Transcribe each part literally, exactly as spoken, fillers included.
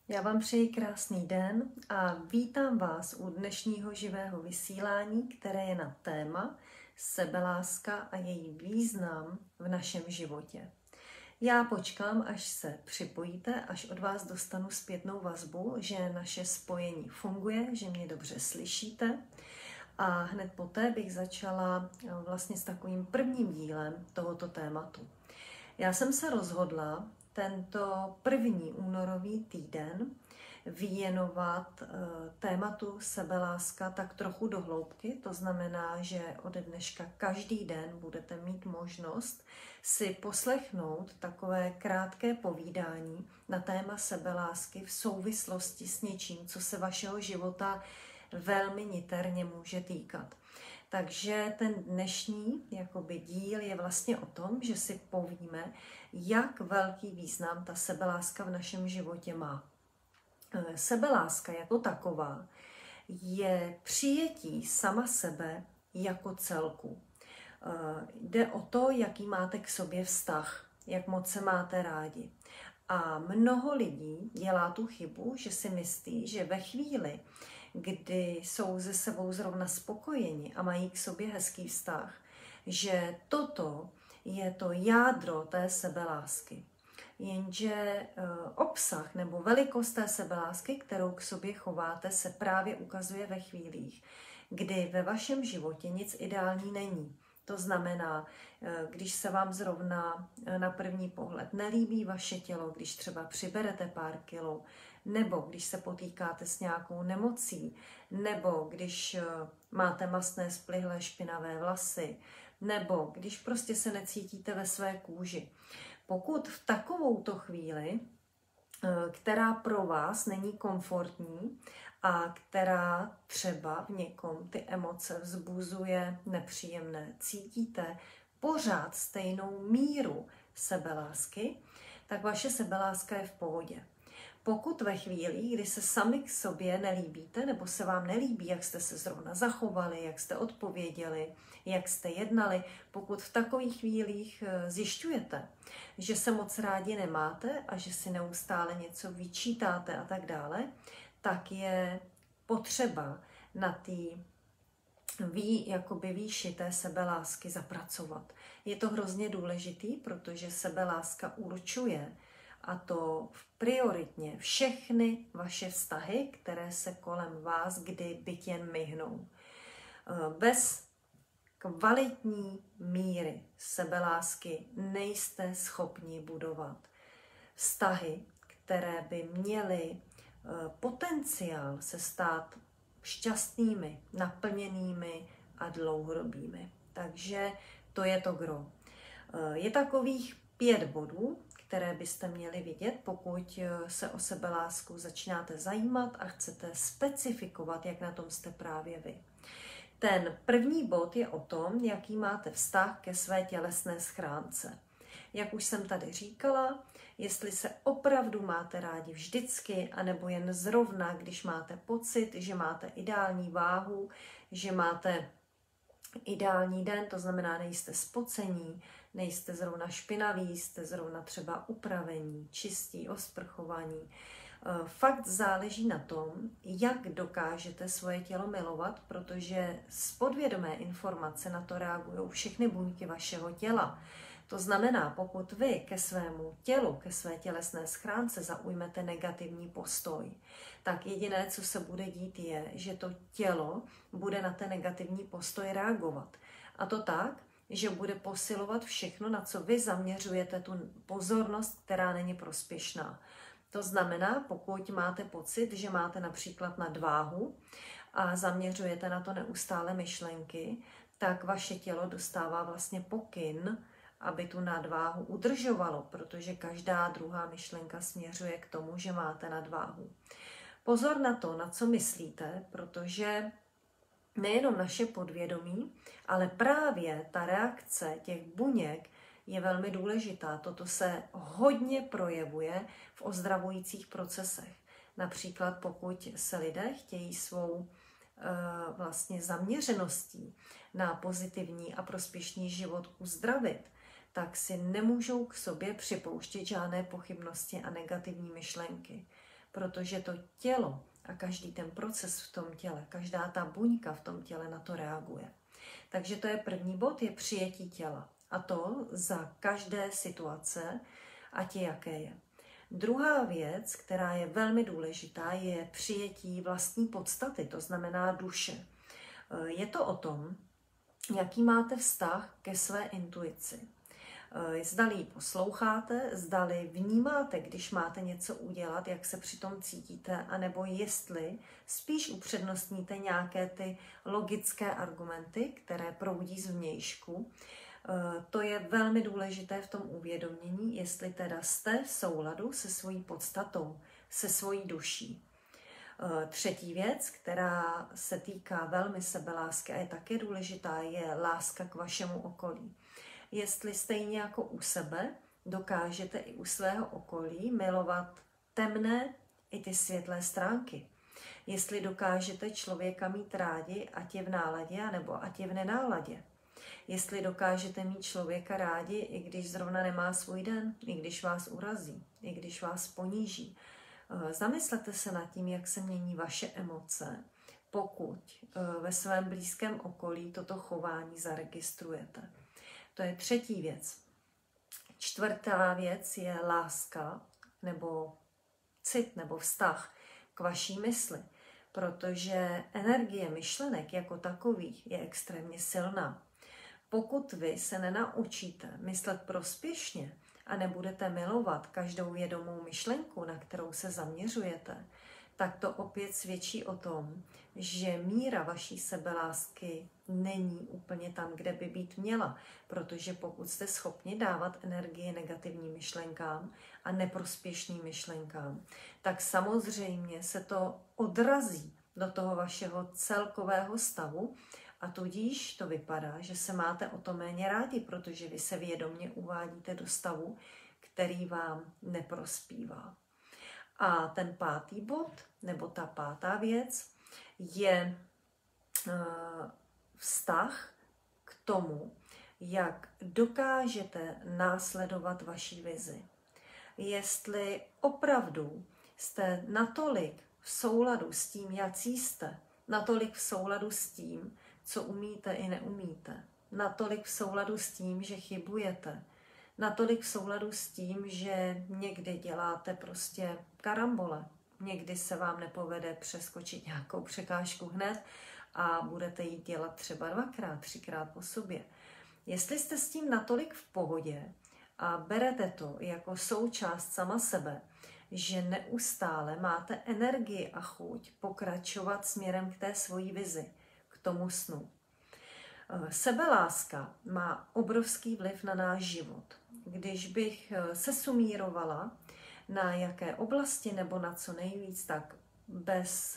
Já vám přeji krásný den a vítám vás u dnešního živého vysílání, které je na téma sebeláska a její význam v našem životě. Já počkám, až se připojíte, až od vás dostanu zpětnou vazbu, že naše spojení funguje, že mě dobře slyšíte. A hned poté bych začala vlastně s takovým prvním dílem tohoto tématu. Já jsem se rozhodla tento první únorový týden věnovat tématu sebeláska tak trochu do hloubky. To znamená, že ode dneška každý den budete mít možnost si poslechnout takové krátké povídání na téma sebelásky v souvislosti s něčím, co se vašeho života velmi niterně může týkat. Takže ten dnešní jakoby díl je vlastně o tom, že si povíme, jak velký význam ta sebeláska v našem životě má. Sebeláska jako taková je přijetí sama sebe jako celku. Jde o to, jaký máte k sobě vztah, jak moc se máte rádi. A mnoho lidí dělá tu chybu, že si myslí, že ve chvíli, kdy jsou se sebou zrovna spokojeni a mají k sobě hezký vztah, že toto je to jádro té sebelásky. Jenže obsah nebo velikost té sebelásky, kterou k sobě chováte, se právě ukazuje ve chvílích, kdy ve vašem životě nic ideální není. To znamená, když se vám zrovna na první pohled nelíbí vaše tělo, když třeba přiberete pár kilo, nebo když se potýkáte s nějakou nemocí, nebo když máte mastné, splihlé, špinavé vlasy, nebo když prostě se necítíte ve své kůži. Pokud v takovouto chvíli, která pro vás není komfortní a která třeba v někom ty emoce vzbuzuje nepříjemné, cítíte pořád stejnou míru sebelásky, tak vaše sebeláska je v pohodě. Pokud ve chvíli, kdy se sami k sobě nelíbíte, nebo se vám nelíbí, jak jste se zrovna zachovali, jak jste odpověděli, jak jste jednali, pokud v takových chvílích zjišťujete, že se moc rádi nemáte a že si neustále něco vyčítáte a tak dále, tak je potřeba na té ví, jakoby výši té sebelásky zapracovat. Je to hrozně důležitý, protože sebeláska určuje, a to prioritně všechny vaše vztahy, které se kolem vás kdy byť jen myhnou. Bez kvalitní míry sebelásky nejste schopni budovat vztahy, které by měly potenciál se stát šťastnými, naplněnými a dlouhodobými. Takže to je to gro. Je takových pět bodů, které byste měli vidět, pokud se o sebelásku začínáte zajímat a chcete specifikovat, jak na tom jste právě vy. Ten první bod je o tom, jaký máte vztah ke své tělesné schránce. Jak už jsem tady říkala, jestli se opravdu máte rádi vždycky, anebo jen zrovna, když máte pocit, že máte ideální váhu, že máte ideální den, to znamená, nejste spocení, nejste zrovna špinaví, jste zrovna třeba upravení, čistí, osprchovaní. Fakt záleží na tom, jak dokážete svoje tělo milovat, protože z podvědomé informace na to reagují všechny buňky vašeho těla. To znamená, pokud vy ke svému tělu, ke své tělesné schránce zaujmete negativní postoj, tak jediné, co se bude dít, je, že to tělo bude na ten negativní postoj reagovat. A to tak, že bude posilovat všechno, na co vy zaměřujete tu pozornost, která není prospěšná. To znamená, pokud máte pocit, že máte například nadváhu a zaměřujete na to neustále myšlenky, tak vaše tělo dostává vlastně pokyn, aby tu nadváhu udržovalo, protože každá druhá myšlenka směřuje k tomu, že máte nadváhu. Pozor na to, na co myslíte, protože nejenom naše podvědomí, ale právě ta reakce těch buněk je velmi důležitá. Toto se hodně projevuje v ozdravujících procesech. Například pokud se lidé chtějí svou e, vlastně zaměřeností na pozitivní a prospěšný život uzdravit, tak si nemůžou k sobě připouštět žádné pochybnosti a negativní myšlenky. protože to tělo a každý ten proces v tom těle, každá ta buňka v tom těle na to reaguje. Takže to je první bod, je přijetí těla. A to za každé situace, ať je jaké je. Druhá věc, která je velmi důležitá, je přijetí vlastní podstaty, to znamená duše. Je to o tom, jaký máte vztah ke své intuici. Zdali ji posloucháte, zdali vnímáte, když máte něco udělat, jak se přitom cítíte, anebo jestli spíš upřednostníte nějaké ty logické argumenty, které proudí zvnějšku. To je velmi důležité v tom uvědomění, jestli teda jste v souladu se svojí podstatou, se svojí duší. Třetí věc, která se týká velmi sebelásky a je také důležitá, je láska k vašemu okolí. Jestli stejně jako u sebe dokážete i u svého okolí milovat temné i ty světlé stránky. Jestli dokážete člověka mít rádi, ať je v náladě, anebo ať je v nenáladě. Jestli dokážete mít člověka rádi, i když zrovna nemá svůj den, i když vás urazí, i když vás poníží. Zamyslete se nad tím, jak se mění vaše emoce, pokud ve svém blízkém okolí toto chování zaregistrujete. To je třetí věc. Čtvrtá věc je láska nebo cit nebo vztah k vaší mysli, protože energie myšlenek jako takových je extrémně silná. Pokud vy se nenaučíte myslet prospěšně a nebudete milovat každou vědomou myšlenku, na kterou se zaměřujete, tak to opět svědčí o tom, že míra vaší sebelásky není úplně tam, kde by být měla, protože pokud jste schopni dávat energii negativním myšlenkám a neprospěšným myšlenkám, tak samozřejmě se to odrazí do toho vašeho celkového stavu a tudíž to vypadá, že se máte o to méně rádi, protože vy se vědomě uvádíte do stavu, který vám neprospívá. A ten pátý bod, nebo ta pátá věc, je vztah k tomu, jak dokážete následovat vaší vizi. Jestli opravdu jste natolik v souladu s tím, jací jste, natolik v souladu s tím, co umíte i neumíte, natolik v souladu s tím, že chybujete, natolik v souladu s tím, že někdy děláte prostě karambole, někdy se vám nepovede přeskočit nějakou překážku hned a budete ji dělat třeba dvakrát, třikrát po sobě. Jestli jste s tím natolik v pohodě a berete to jako součást sama sebe, že neustále máte energii a chuť pokračovat směrem k té svojí vizi, k tomu snu. Sebeláska má obrovský vliv na náš život. Když bych se sumírovala, na jaké oblasti nebo na co nejvíc, tak bez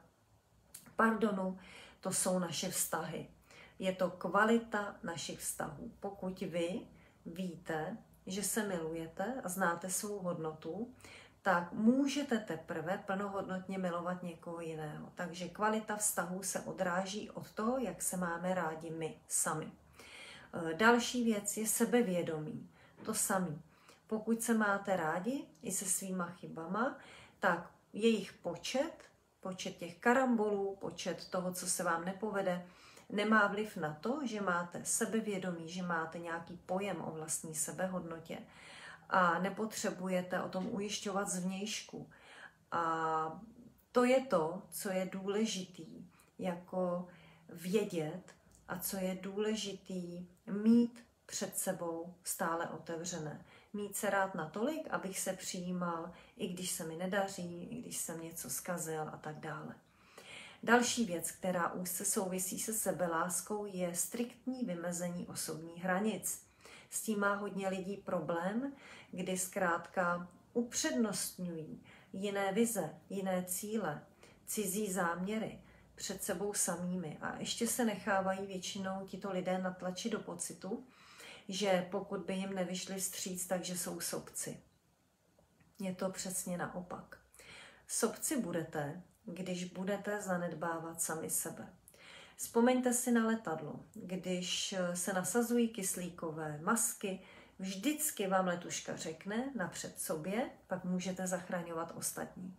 pardonu to jsou naše vztahy. Je to kvalita našich vztahů. Pokud vy víte, že se milujete a znáte svou hodnotu, tak můžete teprve plnohodnotně milovat někoho jiného. Takže kvalita vztahů se odráží od toho, jak se máme rádi my sami. Další věc je sebevědomí. To samé. Pokud se máte rádi i se svýma chybama, tak jejich počet, počet těch karambolů, počet toho, co se vám nepovede, nemá vliv na to, že máte sebevědomí, že máte nějaký pojem o vlastní sebehodnotě a nepotřebujete o tom ujišťovat zvnějšku. A to je to, co je důležitý jako vědět a co je důležitý mít před sebou stále otevřené. Mít se rád natolik, abych se přijímal, i když se mi nedaří, i když jsem něco zkazil a tak dále. Další věc, která úzce souvisí se sebeláskou, je striktní vymezení osobních hranic. S tím má hodně lidí problém, kdy zkrátka upřednostňují jiné vize, jiné cíle, cizí záměry před sebou samými a ještě se nechávají většinou tito lidé natlačit do pocitu, že pokud by jim nevyšli vstříc, takže jsou sobci. Je to přesně naopak. Sobci budete, když budete zanedbávat sami sebe. Vzpomeňte si na letadlo. Když se nasazují kyslíkové masky, vždycky vám letuška řekne napřed sobě, pak můžete zachraňovat ostatní.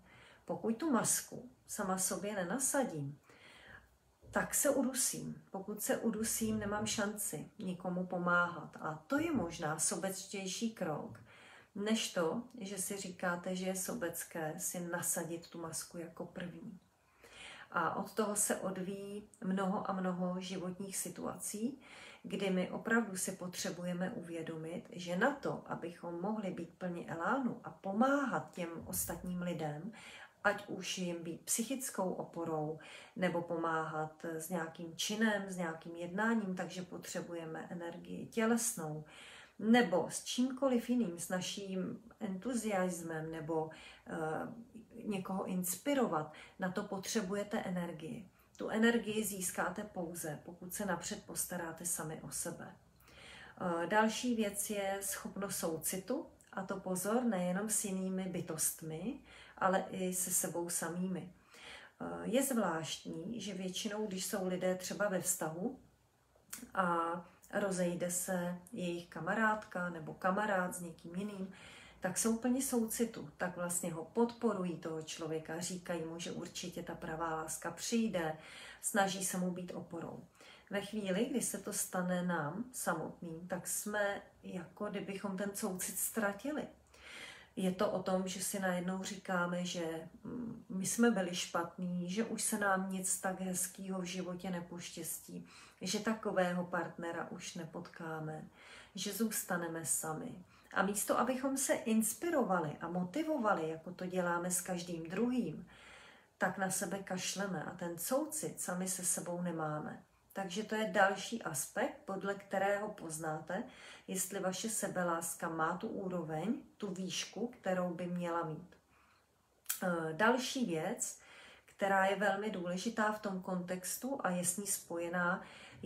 Pokud tu masku sama sobě nenasadím, tak se udusím. Pokud se udusím, nemám šanci nikomu pomáhat. A to je možná sobectější krok, než to, že si říkáte, že je sobecké si nasadit tu masku jako první. A od toho se odvíjí mnoho a mnoho životních situací, kdy my opravdu si potřebujeme uvědomit, že na to, abychom mohli být plni elánu a pomáhat těm ostatním lidem, ať už jim být psychickou oporou, nebo pomáhat s nějakým činem, s nějakým jednáním, takže potřebujeme energii tělesnou, nebo s čímkoliv jiným, s naším entuziasmem, nebo uh, někoho inspirovat, na to potřebujete energii. Tu energii získáte pouze, pokud se napřed postaráte sami o sebe. Uh, další věc je schopnost soucitu, a to pozor, nejenom s jinými bytostmi, ale i se sebou samými. Uh, je zvláštní, že většinou, když jsou lidé třeba ve vztahu a rozejde se jejich kamarádka nebo kamarád s někým jiným, tak jsou plně soucitu, tak vlastně ho podporují toho člověka, říkají mu, že určitě ta pravá láska přijde, snaží se mu být oporou. Ve chvíli, kdy se to stane nám samotným, tak jsme jako kdybychom ten soucit ztratili. Je to o tom, že si najednou říkáme, že my jsme byli špatní, že už se nám nic tak hezkého v životě nepoštěstí, že takového partnera už nepotkáme, že zůstaneme sami. A místo, abychom se inspirovali a motivovali, jako to děláme s každým druhým, tak na sebe kašleme a ten soucit sami se sebou nemáme. Takže to je další aspekt, podle kterého poznáte, jestli vaše sebeláska má tu úroveň, tu výšku, kterou by měla mít. Další věc, která je velmi důležitá v tom kontextu a je s ní spojená,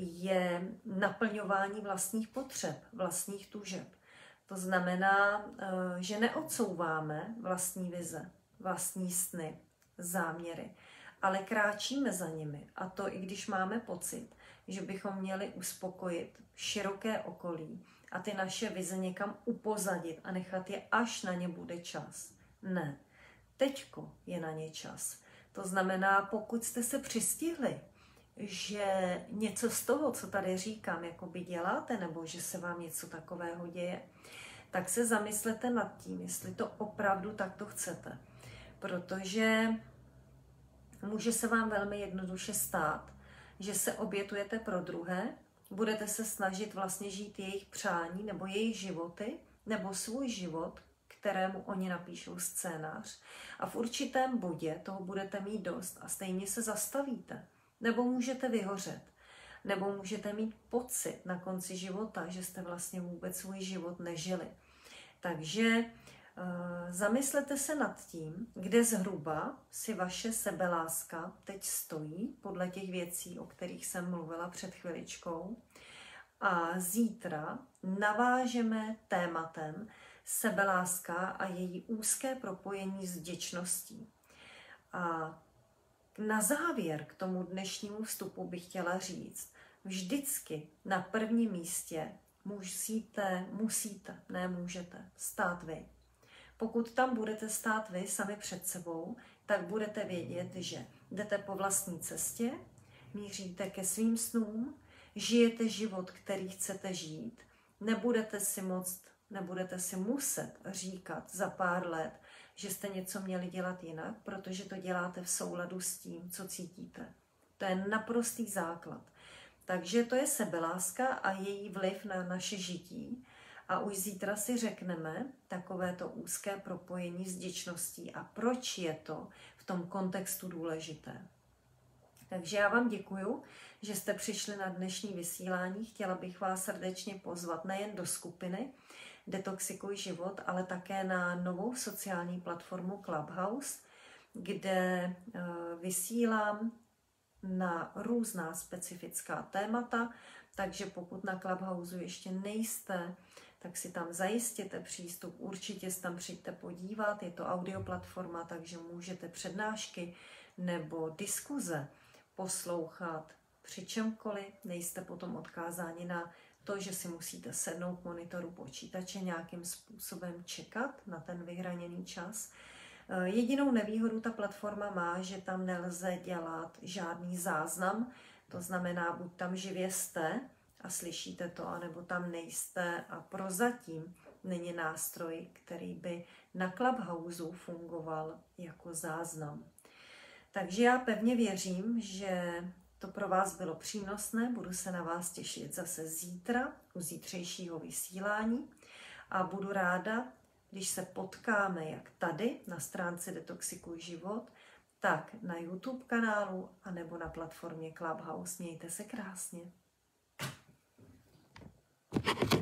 je naplňování vlastních potřeb, vlastních tužeb. To znamená, že neodsouváme vlastní vize, vlastní sny, záměry, ale kráčíme za nimi. A to i když máme pocit, že bychom měli uspokojit široké okolí a ty naše vize někam upozadit a nechat je, až na ně bude čas. Ne, teďko je na ně čas. To znamená, pokud jste se přistihli, že něco z toho, co tady říkám, jakoby děláte, nebo že se vám něco takového děje, tak se zamyslete nad tím, jestli to opravdu takto chcete. Protože může se vám velmi jednoduše stát, že se obětujete pro druhé, budete se snažit vlastně žít jejich přání nebo jejich životy, nebo svůj život, kterému oni napíšou scénář. A v určitém bodě toho budete mít dost a stejně se zastavíte. Nebo můžete vyhořet. Nebo můžete mít pocit na konci života, že jste vlastně vůbec svůj život nežili. Takže uh, zamyslete se nad tím, kde zhruba si vaše sebeláska teď stojí, podle těch věcí, o kterých jsem mluvila před chviličkou. A zítra navážeme tématem sebeláska a její úzké propojení s vděčností. A na závěr k tomu dnešnímu vstupu bych chtěla říct, vždycky na prvním místě musíte, musíte, ne můžete, stát vy. Pokud tam budete stát vy sami před sebou, tak budete vědět, že jdete po vlastní cestě, míříte ke svým snům, žijete život, který chcete žít, nebudete si moct, nebudete si muset říkat za pár let, že jste něco měli dělat jinak, protože to děláte v souladu s tím, co cítíte. To je naprostý základ. Takže to je sebeláska a její vliv na naše žití. A už zítra si řekneme takovéto úzké propojení s vděčností a proč je to v tom kontextu důležité. Takže já vám děkuju, že jste přišli na dnešní vysílání. Chtěla bych vás srdečně pozvat nejen do skupiny Detoxikuj život, ale také na novou sociální platformu Clubhouse, kde vysílám na různá specifická témata, takže pokud na Clubhouse ještě nejste, tak si tam zajistěte přístup, určitě se tam přijďte podívat, je to audioplatforma, takže můžete přednášky nebo diskuze poslouchat při čemkoliv, nejste potom odkázáni na to, že si musíte sednout k monitoru počítače, nějakým způsobem čekat na ten vyhraněný čas. Jedinou nevýhodu ta platforma má, že tam nelze dělat žádný záznam, to znamená, buď tam živě jste a slyšíte to, anebo tam nejste a prozatím není nástroj, který by na Clubhouse fungoval jako záznam. Takže já pevně věřím, že to pro vás bylo přínosné, budu se na vás těšit zase zítra u zítřejšího vysílání a budu ráda, když se potkáme jak tady na stránce Detoxikuj život, tak na YouTube kanálu anebo na platformě Clubhouse. Mějte se krásně.